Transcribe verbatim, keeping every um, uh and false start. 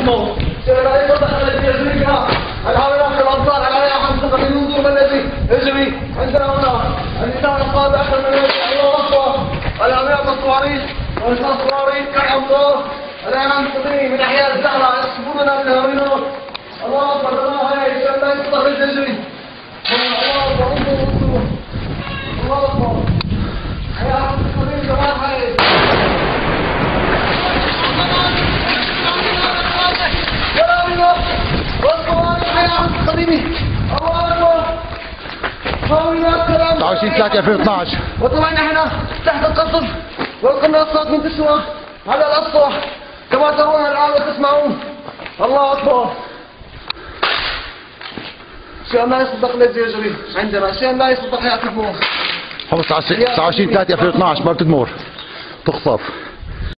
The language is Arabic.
حكمه شيخنا لا يصدق الذي يجري بها العاملات الأبطال عليها حمزة من النظام الذي يجري عندنا هنا النساء القادة أكثر من الله أكبر العاملات الصواريخ ونساء الصواريخ كالأمطار الإعلام القديم من أحياء الزهرة يصفوننا من هؤلاء الله أكبر الله عليه شيخنا لا يصدق الذي يجري الله أكبر انظروا انظروا الله أكبر حياة القديم جمال حياة تسعة وعشرين ثلاثة ألفين واثناشر. وطبعا احنا تحت القصر والقناصات منتشرة على الأسطح كما ترون الآن وتسمعون الله أكبر. شيء لا يصدق الذي يجري عندنا شيء لا يصدق يعتبره. تسعة وعشرين ثلاثة ألفين واثناشر مرت تمور تخطف.